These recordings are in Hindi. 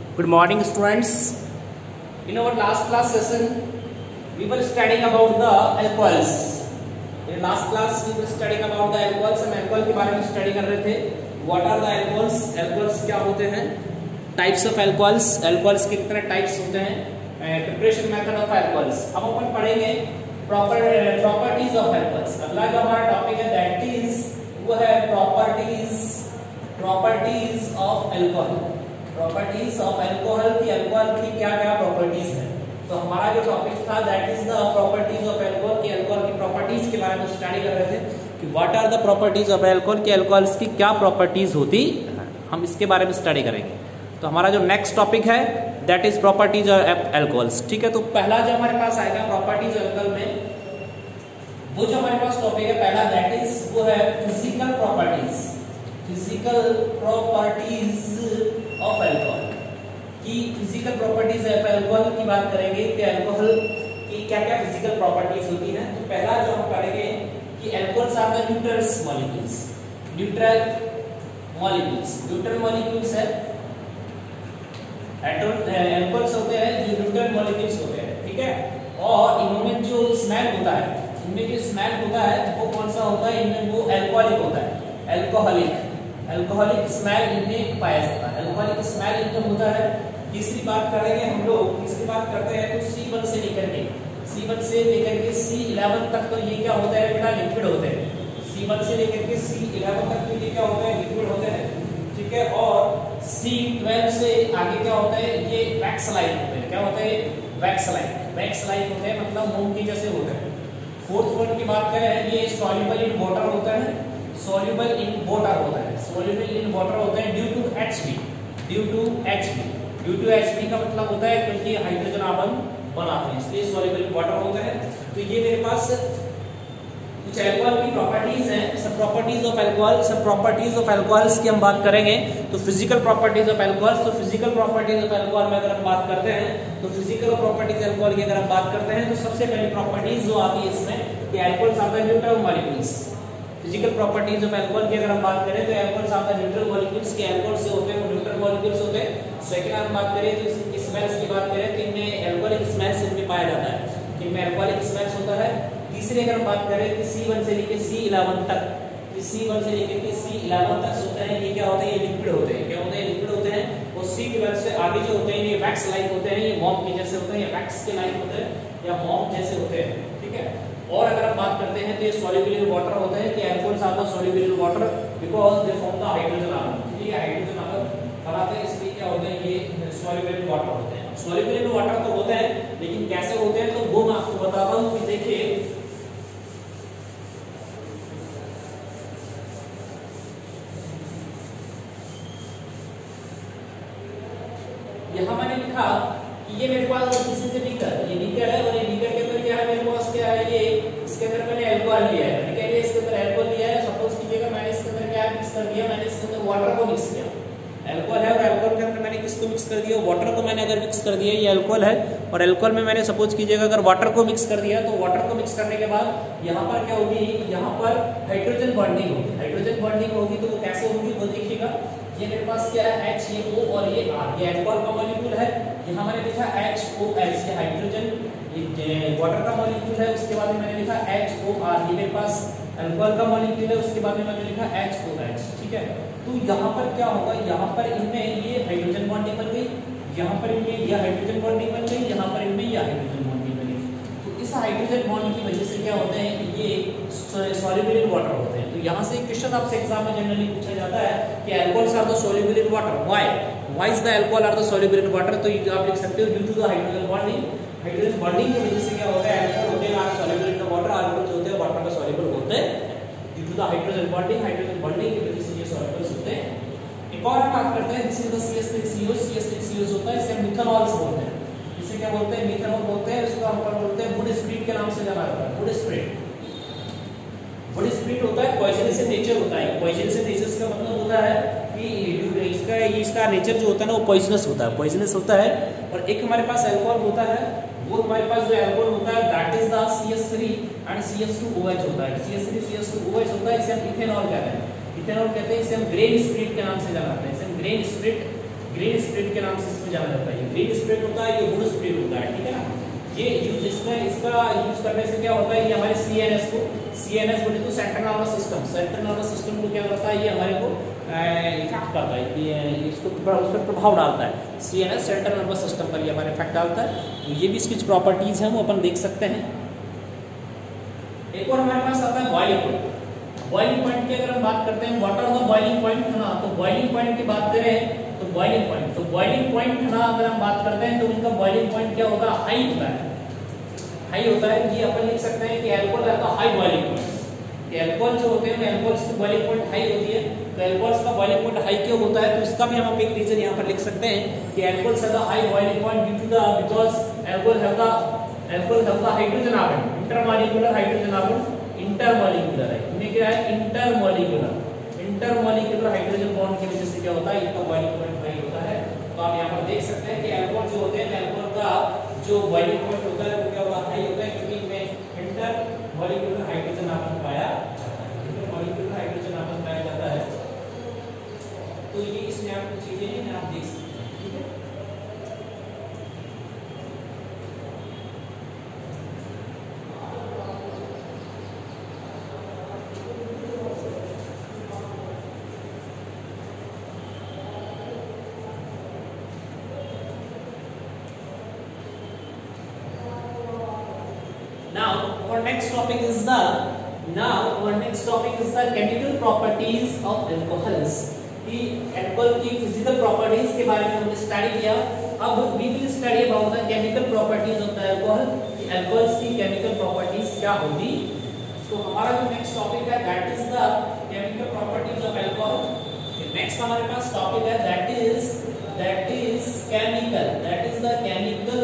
Good morning, students. In our last class session, we were studying about the alcohols. In last class, we were studying about the alcohols. हम alcohol के बारे में study कर रहे थे. What are the alcohols? Alcohols क्या होते हैं? Types of alcohols. Alcohols के कितने types होते हैं? Preparation method of alcohols. अब अपन पढ़ेंगे properties of alcohols. अगला जो हमारा topic है that is वो है properties of alcohol. Properties of alcohol की अल्कोहल की क्या क्या प्रॉपर्टीज है. तो हमारा जो टॉपिक था that is the properties of alcohol की अल्कोहल की प्रॉपर्टीज के बारे में स्टडी कर रहे थे कि what are the properties of alcohol की अल्कोहल्स की क्या प्रॉपर्टीज होती है. हम इसके बारे में स्टडी करेंगे. तो हमारा जो नेक्स्ट टॉपिक है that is properties of alcohols. ठीक है, तो पहला जो हमारे पास आएगा प्रॉपर्टीज अल्कोहल में वो जो हमारे पास टॉपिक है पहला दैट इज वो है physical properties. Physical properties of alcohol की फिजिकल प्रॉपर्टीज ऑफ अल्कोहल की बात करेंगे कि अल्कोहल की क्या क्या फिजिकल प्रॉपर्टीज होती हैं. तो पहला जो हम करेंगे कि alcohols are the neutral molecules. Neutral molecules है अल्कोहल्स होते हैं जो न्यूट्रल मॉलिक्यूल्स होते हैं. ठीक है, और इनमें जो स्मेल होता है इनमें जो स्मेल होता है वो कौन सा होता है? इनमें वो अल्कोहलिक होता है. अल्कोहलिक स्मेल इनमें पाया जाता है. अल्कोहलिक स्मेल इनमें होता है. तीसरी बात करेंगे हम लोग. तीसरी बात करते हैं तो C1 से लेकर के C11 तक तो ये क्या होता है बेटा? लिक्विड होते हैं. C1 से लेकर के C11 तक तो ये क्या होता है? लिक्विड होते हैं. ठीक है, और C12 से आगे क्या होता है? ये वैक्स लाइक होते हैं. क्या होते हैं? वैक्स लाइक होते हैं, मतलब मोम के जैसे होते हैं. फोर्थ पॉइंट की बात करें ये सॉल्युबल इन वाटर होता है. सॉल्युबल इन वाटर होता है ड्यू टू Hb का मतलब होता है क्योंकि हाइड्रोजन आयन बनाते हैं, इसलिए सॉल्युबल इन वाटर होता है. तो ये मेरे पास कुछ अल्कोहल की प्रॉपर्टीज हैं. सब प्रॉपर्टीज ऑफ अल्कोहल्स की हम बात करेंगे. तो फिजिकल प्रॉपर्टीज ऑफ अल्कोहल्स. तो फिजिकल प्रॉपर्टीज ऑफ अल्कोहल में अगर हम बात करते हैं तो फिजिकल प्रॉपर्टीज अल्कोहल की अगर हम बात करते हैं तो सबसे पहली प्रॉपर्टीज जो आती है इसमें कि alcohols are the neutral molecules. Physical properties of alcohol की अगर हम बात करें तो alcohols are the neutral molecules के अल्कोहल से होते हैं वो न्यूट्रल मॉलिक्यूल्स होते हैं. सेकंड हम बात करें तो इसकी स्मेल्स की बात करें तो इनमें अल्कोहलिक स्मेल्स इनमें पाया जाता है. इनमें अल्कोहलिक स्मेल्स होता है. तीसरी अगर हम बात करें कि C1 से लेकर C11 तक होते हैं ये क्या होते हैं? ये लिक्विड होते हैं. क्या होते हैं? लिक्विड होते हैं. और C12 से आगे जो होते हैं ये वैक्स लाइक होते हैं. ये मोम के जैसे होते हैं या वैक्स के लाइक होते हैं या मोम जैसे होते हैं. ठीक है, और अगर हम बात करते हैं तो ये सॉल्युबल इन वाटर होते हैं कि alcohols are the soluble in water because they form the hydrogen ion. ये हाइड्रोजन आयन बनाते हैं, इसलिए क्या होते हैं? ये सॉल्युबल इन वाटर होते हैं. सॉल्युबल इन वाटर तो होते हैं लेकिन कैसे होते हैं तो वो मैं आपको बताता हूं कि देखिए यहां मैंने लिखा कि ये मेरे पास किसी से बीकर है और ये बीकर के अंदर क्या है? मेरे पास क्या है? ये इसके अंदर मैंने अल्कोहल लिया है. ठीक है, ये इसके अंदर अल्कोहल लिया है. सपोज कीजिएगा मैंने इसके अंदर क्या मिक्स कर दिया? मैंने इसके अंदर वाटर को मिक्स किया. अल्कोहल है और अल्कोहल के अंदर मैंने किसको मिक्स कर दिया? वाटर को मैंने अगर मिक्स कर दिया, ये अल्कोहल है और अल्कोहल में मैंने सपोज कीजिएगा अगर वाटर को मिक्स कर दिया तो वाटर को मिक्स करने के बाद यहाँ पर क्या होगी? यहाँ पर हाइड्रोजन बॉन्डिंग होगी. तो वो कैसे होगी वो देखिएगा. ये मेरे पास क्या है? H, ये O और ये R. ये अल्कोहल का मॉलिक्यूल है. यहाँ मैंने लिखा HOH, ये हाइड्रोजन ये वाटर का मॉलिक्यूल है. उसके बाद में मैंने लिखा HOR, ये मेरे पास अल्कोहल का मॉलिक्यूल है. उसके बाद में मैंने लिखा HOH. ठीक है, तो यहाँ पर क्या होगा? यहाँ पर इनमें ये हाइड्रोजन बॉन्डिंग बन गई, यहाँ पर इनमें ये हाइड्रोजन बॉन्डिंग बन गई, यहाँ पर इनमें ये हाइड्रोजन बॉन्डिंग बन गई. तो इस हाइड्रोजन बॉन्ड की वजह से क्या होते हैं कि ये सॉल्युबल इन वाटर होते हैं. तो यहाँ से क्वेश्चन आपसे एग्जाम में जनरली पूछा जाता है कि alcohols are the soluble in water. Why is the alcohol are the soluble in water? तो आप लिख सकते हो due to the hydrogen bonding की वजह से क्या होता है? अल्कोहल होते हैं सॉल्युबल इन वाटर, अल्कोहल्स होते हैं वाटर में सॉल्युबल होते हैं due to the hydrogen bonding की वजह से ये सॉल्युबल्स होते हैं. एक और हम बात करते हैं दिस इज द CH3COs होता है. इसे मिथेनॉल्स बोलते हैं. इसे क्या बोलते हैं? मिथेनॉल बोलते हैं. इसको हम बोलते हैं वुड स्प्रिट के नाम से जाना जाता है. वुड स्प्रिट होता है, पॉइजनस इन नेचर होता है. पॉइजनस इन नेचर का मतलब होता है कि इसका नेचर जो होता है ना वो पॉइजनस होता है. और एक हमारे पास अल्कोहल होता है, वो हमारे पास जो अल्कोहल होता है that is the CH3 and CH2OH होता है. CH3 CH2OH होता है. इसे हम इथेनॉल कहते हैं. इसे हम ग्रेन स्प्रिट के नाम से जाना जाता है. इसे हम ग्रेन ग्रीन स्पिरिट के नाम से इसको जाना जाता है। ग्रीन स्पिरिट होता है, ये वुड स्पिरिट होता है, ठीक है ना। ये यूज इसका यूज करने से क्या होता है, ये हमारे CNS बोले तो सेंट्रल नर्वस सिस्टम को क्या करता है, ये हमारे को इफेक्ट करता है, ये इसको उस पर प्रभाव डालता है। CNS सेंट्रल नर्वस सिस्टम पर ये हमारे इफेक्ट डालता है। तो ये भी इसकी प्रॉपर्टीज हैं वो अपन देख सकते हैं। एक और हमारे पास आता है बॉइलिंग पॉइंट। बॉइलिंग पॉइंट की अगर हम बात करते हैं, what are the boiling point, है ना। तो बॉइलिंग पॉइंट की बात करें तो बॉइलिंग पॉइंट है ना, अगर हम बात करते हैं तो उनका बॉइलिंग पॉइंट क्या होगा, हाई होता है। ये अपन लिख सकते हैं कि अल्कोहल का हाई बॉइलिंग पॉइंट। अल्कोहल जो होते हैं अल्कोहल्स की बॉइलिंग पॉइंट हाई होती है। तो अल्कोहल्स का बॉइलिंग पॉइंट हाई क्यों होता है, तो इसका भी हम एक रीजन यहाँ पर लिख सकते हैं कि alcohols have the high boiling point due to the because alcohol have the hydrogen ion, intermolecular hydrogen ion, intermolecular है, इनमें क्या है, इंटरमॉलिक्यूलर हाइड्रोजन बॉन्ड की वजह से क्या होता है, इनका बॉइलिंग पॉइंट हाई होता है। तो आप यहाँ पर देख सकते हैं कि अल्कोहल जो होते हैं, अल्कोहल का जो बॉइलिंग पॉइंट होता है वो क्या होगा, हाई होता है, क्योंकि इनमें इंटरमॉलिक्यूलर हाइड्रोजन आयन पाया जाता है। इंटरमॉलिक्यूलर हाइड्रोजन आयन पाया जाता है। तो ये इसमें आप कुछ चीजें हैं आप देख सकते हैं, ठीक है। Now our next topic is the chemical properties of alcohols। कि अल्कोहल की फिजिकल प्रॉपर्टीज के बारे में हमने स्टडी किया। अब we will study about the chemical properties of the alcohol, कि अल्कोहल्स की केमिकल प्रॉपर्टीज क्या होगी। तो हमारा जो नेक्स्ट टॉपिक है that is the chemical properties of alcohol. Next हमारे पास टॉपिक है that is chemical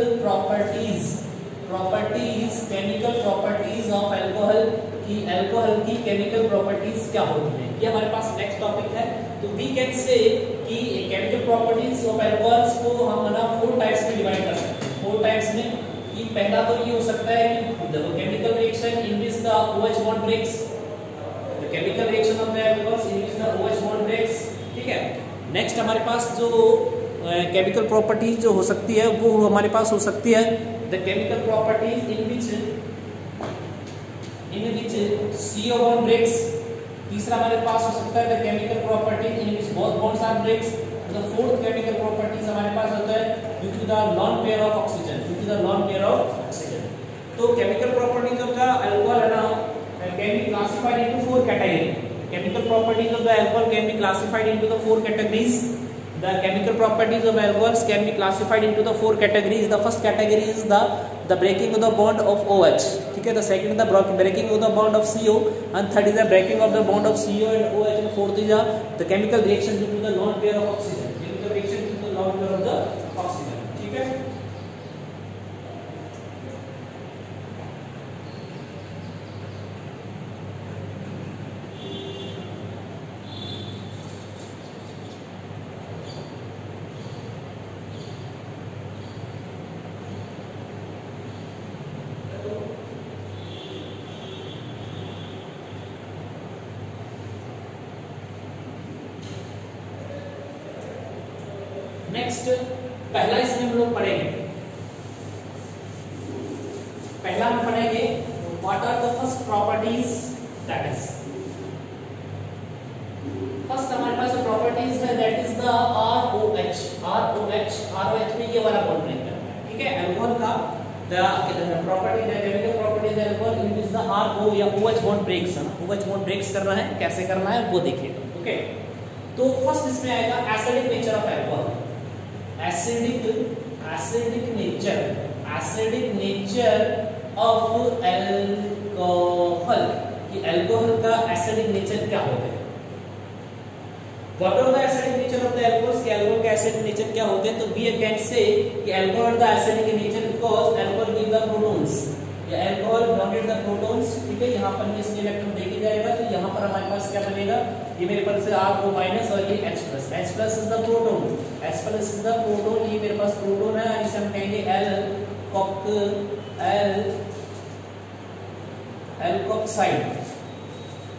properties of alcohol, कि अल्कोहल की केमिकल प्रॉपर्टीज क्या होती है, ये हमारे पास नेक्स्ट टॉपिक है। तो वी कैन से कि केमिकल प्रॉपर्टीज ऑफ अल्कोहल्स को हम ना 4 टाइप्स में डिवाइड कर सकते हैं। 4 टाइप्स में कि पहला तो ये हो सकता है कि the chemical reaction in which the OH bond breaks, the chemical reaction of the alcohols in which the OH bond breaks, ठीक है। नेक्स्ट हमारे पास जो केमिकल प्रॉपर्टीज जो हो सकती है वो हमारे पास हो सकती है the chemical properties in which CO bond breaks. तीसरा हमारे पास हो सकता है the chemical properties in which both bonds are breaks. The fourth chemical properties हमारे पास होता है due to the lone pair of oxygen, तो chemical properties of the alcohol है ना can be classified into 4 category. Chemical properties of the alcohol can be classified into the 4 categories. The chemical properties of alcohols can be classified into the 4 categories. The first category is the breaking of the bond of OH. ठीक है, the second is the breaking of the bond of CO, and third is the breaking of the bond of CO and OH, and fourth is the chemical reaction due to the lone pair of oxygen. Chemical reaction due to the lone pair of the oxygen. ठीक है। नेक्स्ट पहला इसमें हम लोग पढ़ेंगे, पहला हम पढ़ेंगे what are the first properties, that is first हमारे पास जो प्रॉपर्टीज है दैट इज द ROH में ये वाला बॉन्ड ब्रेक करना है, ठीक है। अल्कोहल का द प्रॉपर्टी है केमिकल प्रॉपर्टीज है alcohol in which the RO या OH बॉन्ड ब्रेक्स, है ना, OH बॉन्ड ब्रेक्स करना है, कैसे करना है वो देखिएगा, ओके। तो फर्स्ट इसमें आएगा acidic nature of alcohol. Acidic nature of alcohol, कि अल्कोहल का एसिडिक नेचर क्या होता है। What are the acidic nature of the alcohols, कि अल्कोहल का एसिडिक नेचर क्या होते हैं। तो वी कैन से कि alcohol the acidic nature because alcohol give the protons, या अल्कोहल बॉन्डेड द प्रोटॉन्स, ठीक है। यहाँ पर इसके इलेक्ट्रॉन देके जाएगा तो यहाँ पर हमारे पास क्या बनेगा, ये मेरे पास R2 माइनस और ये H plus is the proton, ये मेरे पास प्रोटॉन है, इसे हम कहेंगे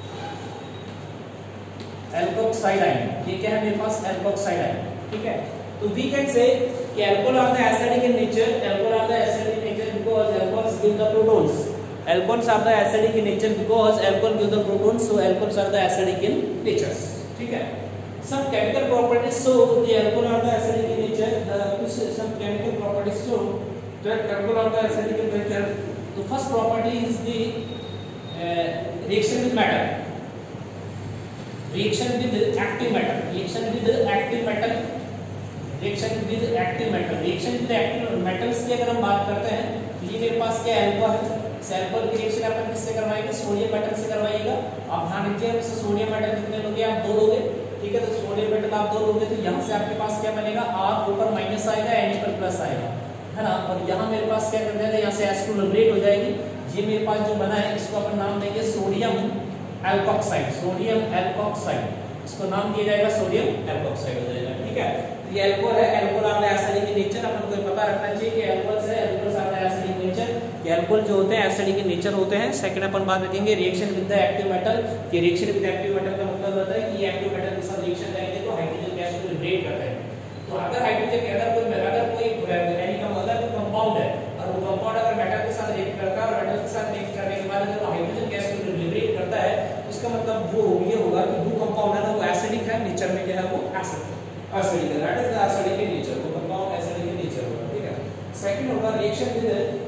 एल्कोक्साइड आयन, ये क्या है मेरे पास एल्कोक्साइड आयन, ठीक है। तो वी कैन से कि alcohol are the acidic in nature, alcohol are the acidic in nature because alcohols give the protons, alcohols are the acidic in nature because alcohol give the protons, so alcohols are the acidic in nature, ठीक है। Some chemical properties show the alcohol are the acidic in nature. Some chemical properties show that alcohol are the acidic in nature. The first property is the reaction with matter. Reaction with active matter. Reaction with active metal. Reaction with active metal. Reaction with active metals की अगर हम बात करते हैं, ये मेरे पास क्या अल्कोहल है, अल्कोहल की रिएक्शन अपन किससे करवाएंगे, सोडियम मेटल से करवाइएगा। आप ध्यान रखिए, सोडियम मेटल कितने लोगे आप, 2 लोगे, ठीक है। तो सोडियम मेटल आप 2 लोगे, तो यहाँ से आपके पास क्या बनेगा, R ऊपर माइनस आएगा, N पर प्लस आएगा, है ना। और यहाँ मेरे पास क्या कर जाएगा, यहाँ से H2 लिबरेट हो जाएगी। ये मेरे पास जो बना है, इसको अपन नाम देंगे सोडियम एल्कोक्साइड, सोडियम एल्कोक्साइड, इसको नाम दिया जाएगा सोडियम एल्कोक्साइड हो जाएगा, ठीक है। ये अल्कोहल है, alcohol are the acidic in nature, अपन को पता रखना चाहिए कि अल्कोहल है, alcohol are the acidic in nature, कि अल्कोहल जो होते हैं एसिडिक इन नेचर होते हैं। सेकंड अपन बात रखेंगे reaction with the active metal, कि रिएक्शन विद एक्टिव मेटल का मतलब होता है कि ये एक्टिव मेटल के साथ रिएक्शन करेंगे तो हाइड्रोजन गैस को लिबरेट करता है। तो अगर हाइड्रोजन अगर कोई यानी का मतलब कंपाउंड है और वो कंपाउंड अगर मेटल के साथ रिएक्ट करता है और मेटल के साथ रिएक्ट करने के बाद अगर हाइड्रोजन गैस को लिबरेट करता है, उसका मतलब वो ये होगा कि वो कंपाउंड है ना, वो एसिडिक है, नेचर में क्या है, वो एसिडिक है, that is the acidic in nature, वो कंपाउंड एसिडिक इन नेचर होगा, ठीक है। सेकंड होगा रिएक्शन विद,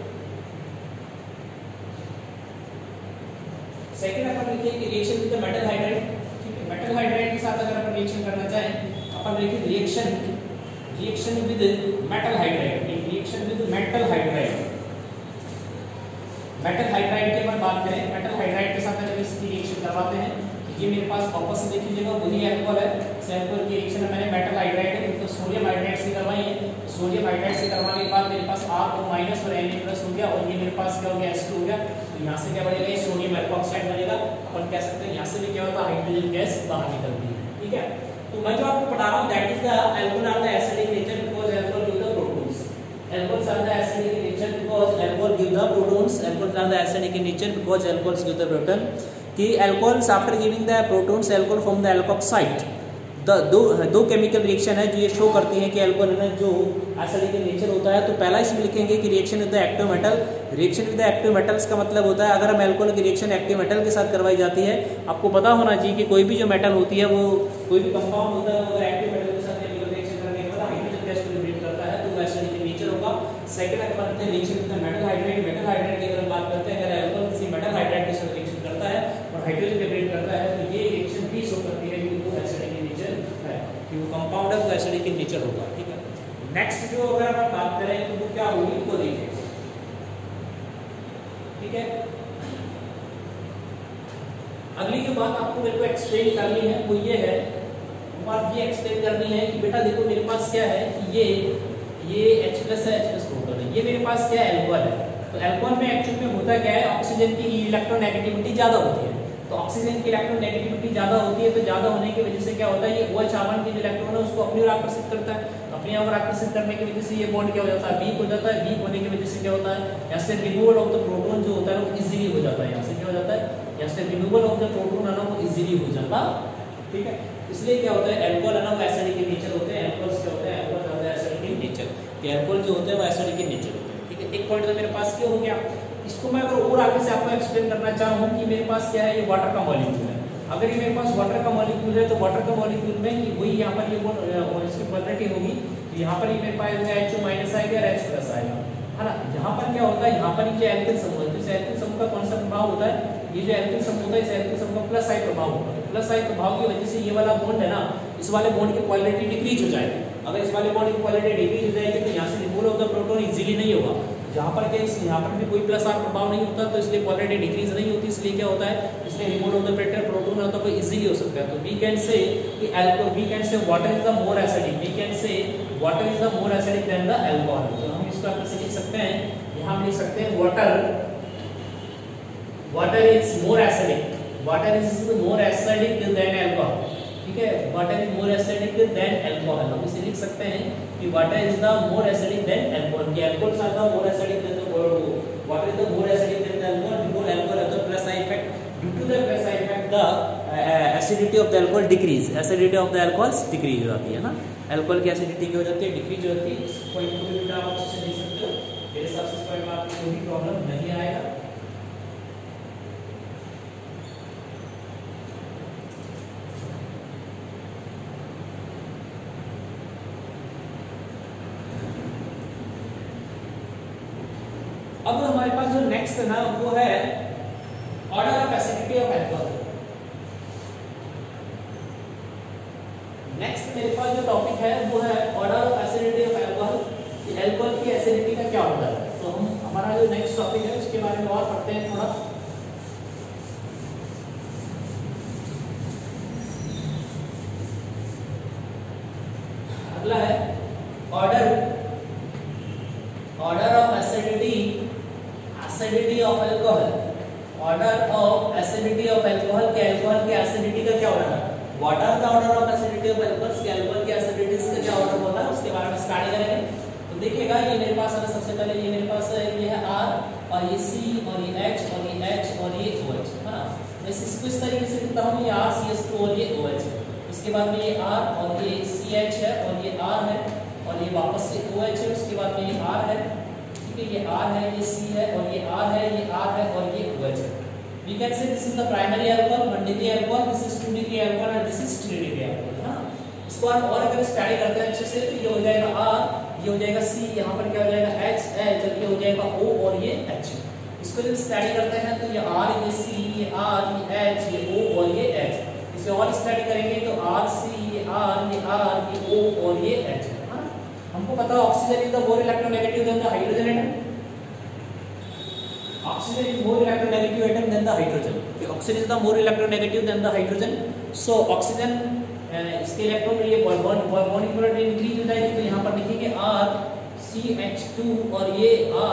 सेकंड अपन लिखिए कि रिएक्शन विद मेटल हाइड्राइड, ठीक है। मेटल हाइड्राइड के साथ अगर अपन रिएक्शन करना चाहें, अपन लिखिए reaction with metal hydride, reaction with metal hydride, metal hydride की अपन बात करें, मेटल हाइड्राइड के साथ अगर इसकी रिएक्शन करवाते हैं, ये मेरे पास वापस से देख लीजिएगा वही अल्कोहल है, अल्कोहल की रिएक्शन में मैंने मेटल हाइड्राइड है तो सोडियम हाइड्राइड से करवाई है। सोडियम हाइड्राइड से करवाने के बाद मेरे पास R और माइनस और Na प्लस हो गया और ये मेरे पास क्या हो गया, H2 हो गया। तो यहाँ से क्या बनेगा, ये सोडियम एल्कोक्साइड बनेगा। अपन कह सकते हैं यहाँ से भी क्या होता है, हाइड्रोजन गैस बाहर निकलती है, ठीक है। तो मैं जो आपको पढ़ा रहा हूँ that is the alcohol are the acidic nature because alcohol give the protons, alcohols are the acidic in nature because alcohol give the protons, alcohols are the acidic in nature because alcohols give the proton, कि alcohols after giving the protons alcohol from the alkoxide, दो केमिकल रिएक्शन है जो ये शो करती है कि अल्कोहल है जो एसिडिक इन नेचर होता है। तो पहला इसमें लिखेंगे कि reaction with the active metal, reaction with the active metals का मतलब होता है अगर हम अल्कोहल की रिएक्शन एक्टिव मेटल के साथ करवाई जाती है, आपको पता होना चाहिए कि कोई भी जो मेटल होती है, वो कोई भी कंपाउंड होता है, अगर एक्टिव मेटल के साथ केमिकल रिएक्शन करने के बाद हाइड्रोजन गैस को लिबरेट करता है तो वो एसिडिक इन नेचर होगा। सेकंड अपन करते हैं reaction with the metal hydride, metal hydride की अगर बात करते हैं, अगर अल्कोहल किसी मेटल हाइड्राइड के साथ रिएक्शन करता है और हाइड्रोजन लिबरेट करता है तो ये रिएक्शन भी शो करती है कि वो एसिडिक इन नेचर है, कि वो कंपाउंड है, वो एसिडिक इन नेचर होगा, ठीक है। नेक्स्ट जो अगर हम बात करें तो वो क्या होगी, वो देखिए, ठीक है। अगली जो बात आपको मेरे को एक्सप्लेन करनी है वो ये है, बात ये एक्सप्लेन करनी है कि बेटा देखो मेरे पास क्या है कि ये H+ है, H+ टोटल है, ये मेरे पास क्या है, अल्कोहल है। तो अल्कोहल में एक्चुअली में होता क्या है, ऑक्सीजन की इलेक्ट्रोनेगेटिविटी ज्यादा होती है। तो ऑक्सीजन की इलेक्ट्रोनेगेटिविटी ज्यादा होती है, तो ज्यादा होने की वजह से क्या होता है, ये OH की जो इलेक्ट्रॉन है उसको अपनी ओर आकर्षित करता है, अपनी ओर आकर्षित करने की वजह से ये बॉन्ड क्या हो जाता है, वीक हो जाता है। वीक होने की वजह से क्या होता है, यहाँ से रिमूवल ऑफ द प्रोटॉन जो होता है वो इजीली हो जाता है, यहाँ से क्या हो जाता है, यहाँ से रिमूवल ऑफ द प्रोटॉन है ना वो इजीली हो जाता, ठीक है। इसलिए क्या होता है, अल्कोहल है ना वो एसिडिक इन नेचर होते हैं, अल्कोहल्स क्या होते हैं, अल्कोहल एसिडिक इन नेचर, ये अल्कोहल जो होते हैं वो एसिडिक इन नेचर होते हैं, ठीक है। एक पॉइंट तो मेरे पास क्या हो गया, इसको मैं अगर और आगे से आपको एक्सप्लेन करना चाहूँ कि मेरे पास क्या है, ये वाटर का मॉलिक्यूल है। अगर ये मेरे पास वाटर का मॉलिक्यूल है तो वाटर का मॉलिक्यूल में वही यहाँ पर ये इसकी पोलैरिटी होगी, यहाँ पर ये मेरे पास H2 माइनस आएगा और H+ आएगा, है ना। यहाँ पर क्या होता है, यहाँ पर ये एल्किल समूह है, तो एल्किल समूह का कौन सा प्रभाव होता है, ये जो एल्किल समूह होता है इस एल्किल समूह का प्लस आई प्रभाव होता है। प्लस आई प्रभाव की वजह से ये वाला बॉन्ड है ना, इस वाले बॉन्ड की पोलैरिटी डिक्रीज हो जाएगी। अगर इस वाले बॉन्ड की पोलैरिटी डिक्रीज हो जाएगी तो यहाँ से removal of the proton easily नहीं होगा। जहाँ पर क्या यहाँ पर भी कोई प्लस आर प्रभाव नहीं होता, तो इसलिए पोलैरिटी डिक्रीज नहीं होती, इसलिए क्या होता है, इसलिए रिमूवल ऑफ द प्रोटॉन होता है वो इजीली हो सकता है। तो वी कैन से कि alcohol, we can say water is the more acidic, we can say water is the more acidic than the alcohol. तो हम इसको कैसे लिख सकते हैं, यहाँ हम लिख सकते हैं water is more acidic, water is more acidic than alcohol, ठीक है। Water is more acidic than alcohol, हम इसे लिख सकते हैं कि water is the more acidic than alcohol, कि alcohols are the more acidic than the water is the more acidic than the alcohol, because alcohol have the plus side effect, due to the plus side effect the acidity of the alcohol decrease, acidity of the alcohols decrease हो जाती है ना, अल्कोहल की एसिडिटी क्या हो जाती है, डिक्रीज हो जाती है। इस पॉइंट को भी आप अच्छे से देख सकते हो, मेरे हिसाब से इस पॉइंट में आपको कोई भी प्रॉब्लम नहीं आएगा। अब हमारे पास जो नेक्स्ट है ना वो है order of acidity of alcohol. Next मेरे पास जो टॉपिक है वो है order of acidity of alcohol, कि अल्कोहल की एसिडिटी का क्या ऑर्डर है। तो हम हमारा जो नेक्स्ट टॉपिक है उसके बारे में और पढ़ते हैं थोड़ा। अगला है order of acidity of alcohol, order of acidity of alcohol के अल्कोहल की एसिडिटी का क्या ऑर्डर है, what are the order of acidity of alcohols के अल्कोहल की एसिडिटीज का क्या ऑर्डर होता है उसके बारे में स्टडी करेंगे। तो देखिएगा ये मेरे पास है, सबसे पहले ये मेरे पास है, ये है R और ये C और ये H और ये H और ये OH है ना। मैं इसको इस तरीके से लिखता हूँ, ये RCH2 और ये OH है। उसके बाद में ये R और ये CH है और ये R है और ये वापस से OH है। उसके बाद में ये R है, ये R है, ये C है और ये R है, ये R है और ये OH है। We can say this is the primary alcohol, 1 degree alcohol, this is 2 degree alcohol and this is 3 degree alcohol, हाँ। इसको हम और अगर स्टडी करते हैं अच्छे से तो ये हो जाएगा R, ये हो जाएगा C, यहाँ पर क्या हो जाएगा H, और ये हो जाएगा O और ये H। इसको जब स्टडी करते हैं तो ये R, ये C, ये R, ये H, ये O और ये H। इसे और स्टडी करेंगे तो R, C, ये R, ये O और ये H, हाँ। हमको पता है oxygen is the more electronegative than the hydrogen atom, oxygen is more electronegative atom than the hydrogen, oxygen is the more electronegative than the hydrogen, so oxygen इसके इलेक्ट्रॉन ये बॉन्डिंग पोलैरिटी इंक्रीज हो जाएगी। तो यहाँ पर लिखेंगे RCH2 और ये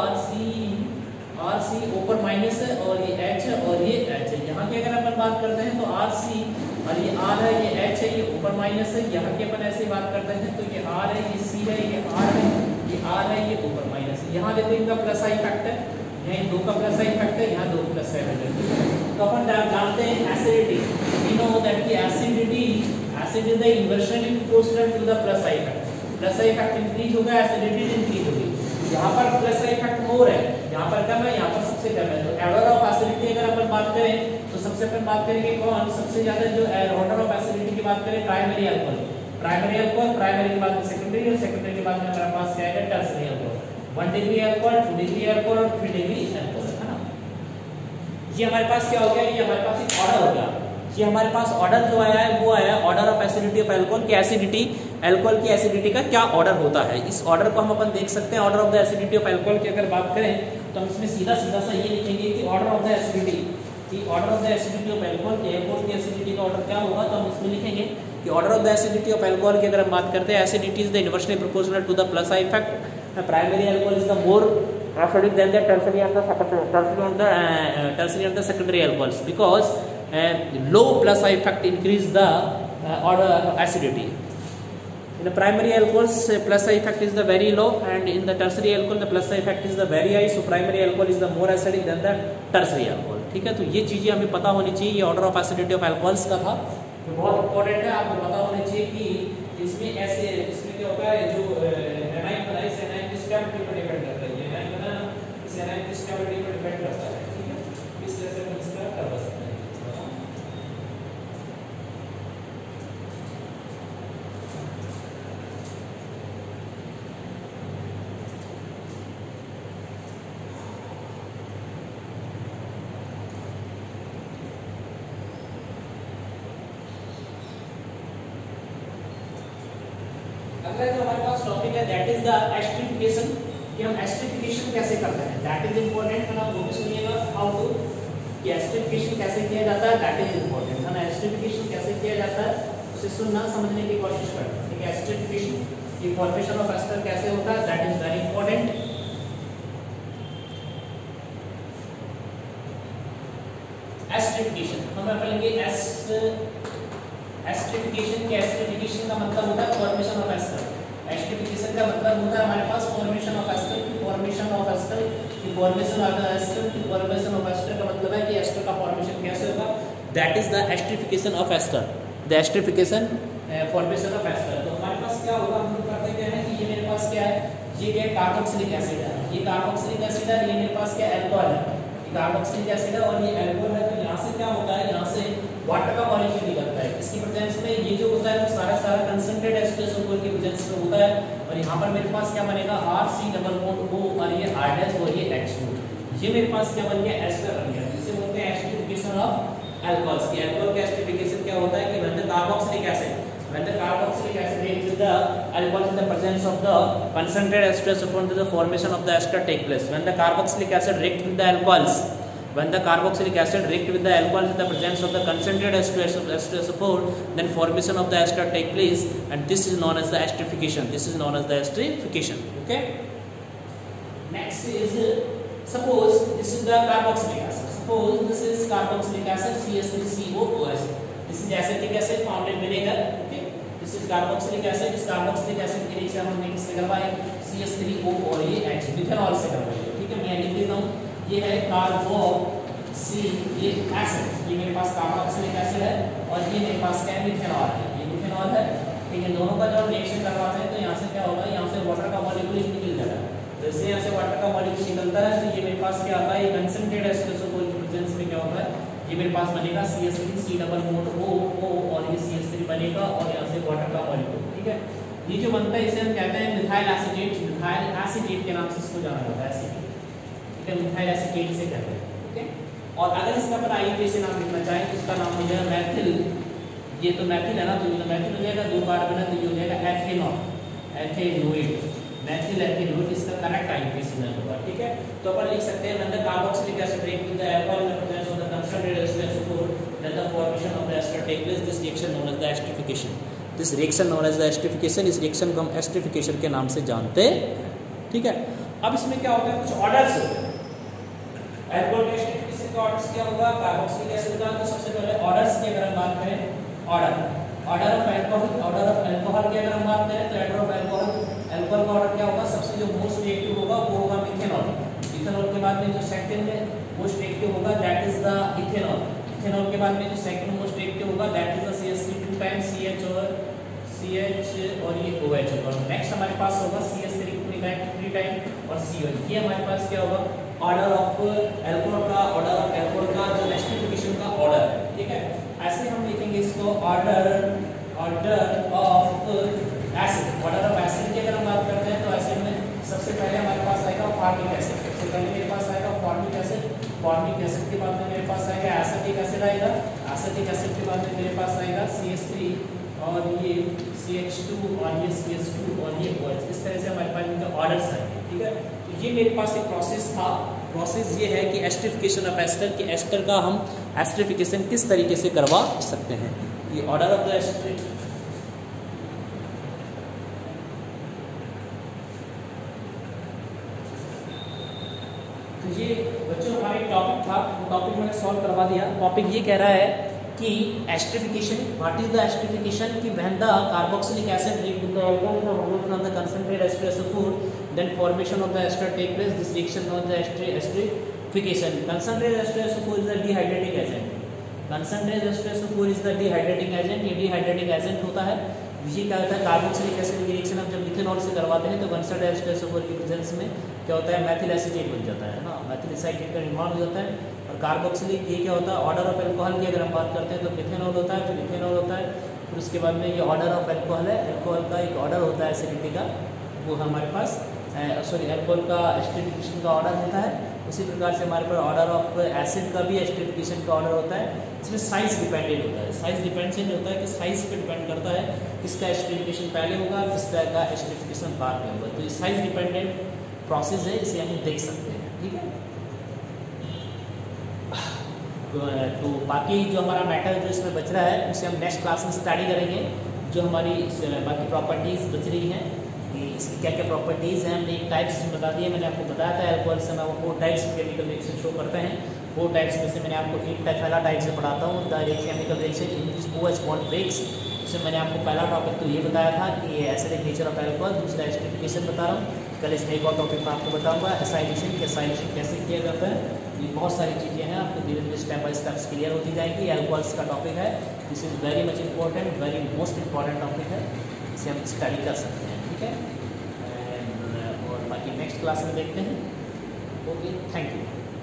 RC ऊपर माइनस है और ये H है और ये H है। यहाँ की अगर अपन बात करते हैं तो RC और ये R है, ये H है, ये ऊपर माइनस है। यहाँ की अपन ऐसे बात करते हैं तो ये R है, ये C है, ये R है, ये R है, ये ऊपर माइनस है। यहाँ देखो इनका प्लस आई इफेक्ट है, यहाँ दो का प्लस आई इफेक्ट है, यहाँ दो प्लस आई इफेक्ट है। तो अपन जानते हैं एसिडिटी, वी नो दैट की acidity acid is the inversion in proportional to the plus I effect. Plus I effect increase होगा, एसिडिटी इंक्रीज होगी। यहाँ पर प्लस आई इफेक्ट मोर है, यहाँ पर कम है, यहाँ पर सबसे कम है। तो ऑर्डर ऑफ एसिडिटी अगर अपन बात करें तो सबसे अपन बात करेंगे कौन सबसे ज्यादा, जो ऑर्डर ऑफ एसिडिटी की बात करें प्राइमरी अल्कोहल, प्राइमरी के बाद में सेकेंडरी और सेकेंडरी के बाद में हमारे पास क्या है tertiary alcohol. 1 degree alcohol, 2 degree alcohol और 3 डिग्री अल्कोहल, है ना। ये हमारे पास क्या हो गया, ये हमारे पास एक ऑर्डर हो गया। ये हमारे पास ऑर्डर जो आया है वो आया order of acidity of alcohol की एसिडिटी, अल्कोहल की एसिडिटी का क्या ऑर्डर होता है। इस ऑर्डर को हम अपन देख सकते हैं। Order of the acidity of alcohol की अगर बात करें तो हम इसमें सीधा सा ये लिखेंगे कि ऑर्डर ऑफ द एसिडिटी, कि order of the acidity of alcohol की एसिडिटी का ऑर्डर क्या होगा। तो हम इसमें लिखेंगे कि order of the acidity of alcohol की अगर हम बात करते हैं, acidity is the inversely proportional to the plus I effect. Primary alcohol is the more acidic than the tertiary and the secondary alcohols, because low plus I effect increase the order acidity. In the primary alcohols plus I effect is the very low, and in the tertiary alcohol the plus I effect is the very high. So primary alcohol is the more acidic than the tertiary alcohol. ठीक है, तो ये चीजें हमें पता होनी चाहिए। ये order of acidity of alcohols का था, तो बहुत इंपॉर्टेंट है, आपको पता होना चाहिए कि इसमें ऐसे इसमें क्या होगा, जो एनाइन बनाई से एनाइन की स्टेबिलिटी पर डिपेंड करता है। ये एनाइन बना इस एनाइन की स्टेबिलिटी पर डिपेंड करता है। ठीक है, इस तरह से हम इसका कर सकते हैं। अगला जो हमारे पास टॉपिक है दैट इज द एस्टरिफिकेशन, कि हम एस्टरिफिकेशन कैसे करते हैं, दैट इज इंपॉर्टेंट। है ना, वो भी सुनिएगा हाउ टू, कि एस्टरिफिकेशन कैसे किया जाता है, दैट इज इंपॉर्टेंट। है ना, एस्टरिफिकेशन कैसे किया जाता है उसे सुनना समझने की कोशिश करना। ठीक है, एस्टरिफिकेशन की फॉर्मेशन ऑफ एस्टर कैसे होता है, that is very important. Esterification हम पढ़ेंगे एस्टरिफिकेशन के एस्टरिफिकेशन का मतलब होता है फॉर्मेशन ऑफ एस्टर। एस्टरिफिकेशन का मतलब होता है हमारे पास फॉर्मेशन ऑफ एस्टर की फॉर्मेशन ऑफ एस्टर की फॉर्मेशन ऑफ एस्टर की फॉर्मेशन ऑफ एस्टर का मतलब है कि एस्टर का फॉर्मेशन कैसे होगा, that is the esterification of ester, the esterification formation of ester. तो हमारे पास क्या होगा, हम लोग करते क्या है कि ये मेरे पास क्या है, ये क्या कार्बोक्सिलिक एसिड है, ये कार्बोक्सिलिक एसिड है, ये मेरे पास क्या अल्कोहल है, ये कार्बोक्सिलिक एसिड है और ये अल्कोहल है। तो यहाँ से क्या होता है, यहाँ से वाटर का मॉलिक्यूल निकलता है, इसकी प्रेजेंस में ये जो होता है वो सारा कंसंट्रेट H2SO4 की प्रेजेंस में होता है। और यहाँ पर मेरे पास क्या बनेगा, RC डबल बॉन्ड O और ये R' और ये H2, ये मेरे पास क्या बन गया, एस्टर बन गया, जिसे बोलते हैं एस्टरिफिकेशन ऑफ अल्कोहल्स। की अल्कोहल का एस्टरिफिकेशन क्या होता है कि when the carboxylic acid reacts with the alcohol in the presence of the concentrated H2SO4 to the formation of the ester take place. When the carboxylic acid react with the alcohols, when the carboxylic acid react with the alcohol in the presence of the concentrated H2SO4, then formation of the ester take place, and this is known as the esterification. This is known as the esterification. Okay. Next is suppose this is the carboxylic acid. Suppose this is carboxylic acid CH3COOH. This is acetic acid found in vinegar. Okay. This is carboxylic acid. इस carboxylic acid के रिएक्शन हमने किससे करवाई, CH3O और ये H मिथेनॉल से करवाई। ठीक है, मैं लिख देता हूँ, ये है कार्बोक्सिलिक एसिड, ये मेरे पास कार्बोक्सिलिक एसिड है और ये मेरे पास क्या है, मिथेनॉल है, ये मिथेनॉल है। ठीक है, दोनों का जब रिएक्शन करवाते हैं तो यहाँ से क्या होगा, यहाँ से वाटर का मॉलिक्यूल निकल जाता है। जैसे यहाँ से वाटर का मॉलिक्यूल निकलता है तो ये मेरे पास क्या आता है, कंसंट्रेटेड H2SO4 की प्रेजेंस में क्या होता है, ये मेरे पास बनेगा CH3 C double bond O और ये CH3 बनेगा और यहाँ से वाटर का मॉलिक्यूल। ठीक है, ये जो बनता है इसे हम कहते हैं मिथाइल एसीटेट, मिथाइल एसीटेट के नाम से इसको जाना जाता है, एसीटेट। ठीक है, मिथाइल एसीटेट से कहते हैं। ठीक है, और अगर इसका अपन IUPAC से नाम लिखना चाहें तो इसका नाम हो जाएगा मैथिल, ये तो मैथिल है ना, तो ये तो मैथिल हो जाएगा, दो कार्बन है तो ये हो जाएगा एथेनॉल, एथेनोइड, मैथिल एथेनोइड, इसका करेक्ट IUPAC नाम होगा। ठीक है, तो अपन लिख सकते हैं when the carboxylic acid react with the alcohol in the presence of the concentrated H2SO4, then the formation of the ester take place. This reaction known as the esterification. This reaction known as the esterification. इस रिएक्शन को हम esterification के नाम से जानते हैं। ठीक है, अब इसमें क्या होता है, कुछ ऑर्डर्स होते हैं। अल्कोहल के esterification का ऑर्डर्स क्या होगा, कार्बोक्सिलिक एसिड का, तो सबसे पहले ऑर्डर्स की अगर हम बात करें, ऑर्डर ऑफ अल्कोहल की अगर हम बात करें तो ऑर्डर ऑफ अल्कोहल का ऑर्डर क्या होगा, सबसे जो मोस्ट रिएक्टिव होगा वो होगा मिथेनॉल। इथेनॉल के बाद में जो सेकंड मोस्ट रिएक्टिव होगा that is the ethanol. Ethanol के बाद में जो सेकंड मोस्ट रिएक्टिव होगा that is the CH3 times CH और ये OH होगा। नेक्स्ट हमारे पास होगा CH3 टाइम और COH। ये हमारे पास क्या होगा, ऑर्डर ऑफ अल्कोहल का जो एस्टरिफिकेशन का ऑर्डर है। ठीक है, ऐसे हम लिखेंगे इसको order of acid. Order of acid की अगर हम बात करते हैं तो ऐसे में सबसे पहले हमारे पास आएगा फॉर्मिक एसिड, सबसे पहले मेरे पास आएगा फॉर्मिक एसिड। फॉर्मिक एसिड के बाद में मेरे पास आएगा एसिटिक एसिड आएगा। एसिटिक एसिड के बाद में मेरे पास आएगा CH3 और ये CH2 और ये CH2 और ये OH। इस तरह से हमारे पास इनका ऑर्डर्स आएंगे। ठीक है, तो ये मेरे पास एक प्रोसेस था। प्रोसेस ये है कि एस्टरिफिकेशन ऑफ एस्टर, कि एस्टर का हम एस्टरिफिकेशन किस तरीके से करवा सकते हैं। ये ऑर्डर ऑफ द एस्टर, तो ये बच्चों हमारे टॉपिक था, टॉपिक मैंने सॉल्व करवा दिया। टॉपिक ये कह रहा है कि esterification, what is the esterification, कि when the carboxylic acid react with the alcohol from the concentrated H2SO4, then formation of the ester take place. This reaction known as the esterification. Concentrated H2SO4 is the dehydrating agent. Concentrated H2SO4 is the dehydrating agent. ये dehydrating agent होता है। ये क्या होता है, कार्बोक्सिलिक एसिड की रिएक्शन हम जब मिथेनॉल से करवाते हैं तो कंसंट्रेटेड H2SO4 की प्रेजेंस में क्या होता है, मैथिल एसीटेट बन जाता है ना, मैथिल एसीटेट का निर्माण हो जाता है। और कार्बोक्सिलिक ये क्या होता है, ऑर्डर ऑफ अल्कोहल की अगर हम बात करते हैं तो मिथेनॉल होता है, फिर इथेनॉल होता है, फिर उसके बाद में ये ऑर्डर ऑफ अल्कोहल है। अल्कोहल का एक ऑर्डर होता है एसिडिटी का, वो हमारे पास अल्कोहल का एस्टरिफिकेशन का ऑर्डर होता है। उसी प्रकार से हमारे पास ऑर्डर ऑफ एसिड का भी एस्टरिफिकेशन का ऑर्डर होता है। इसमें साइज डिपेंडेंट होता है, साइज डिपेंडेंट होता है कि साइज पे डिपेंड करता है किसका एस्टरिफिकेशन पहले होगा, किसका का एस्टरिफिकेशन बाद में होगा। तो ये साइज डिपेंडेंट प्रोसेस है, इसे हम देख सकते हैं। ठीक है, तो बाकी जो हमारा मैटर जो इसमें बच रहा है उसे हम नेक्स्ट क्लास में स्टडी करेंगे। जो हमारी बाकी प्रॉपर्टीज़ बच रही हैं कि इसकी क्या क्या प्रॉपर्टीज़ हैं, हमने एक टाइप्स बता दिए, मैंने आपको बताया था अल्कोहल से मैं वो 4 टाइप्स केमिकल रिएक्शन शो करते हैं। 4 टाइप्स में से मैंने आपको एक टाइप पहला टाइप से पढ़ाता हूँ, the chemical reaction in which OH bond breaks. इसमें मैंने आपको पहला टॉपिक तो ये बताया था कि एसिडिक नेचर ऑफ अल्कोहल, दूसरा एस्टरिफिकेशन बता रहा हूँ। कल इसमें एक और टॉपिक मैं आपको बताऊँगा एसाइलेशन, कि एसाइलेशन कैसे किया जाता है। ये बहुत सारी चीज़ें हैं, आपको धीरे धीरे स्टेप बाय स्टेप्स क्लियर होती जाएगी। एल्कोहल्स का टॉपिक है, this is very much important, very most important topic है, इसे हम स्टडी कर सकते हैं, ठीक है। और बाकी नेक्स्ट क्लास में देखते हैं। Okay, thank you.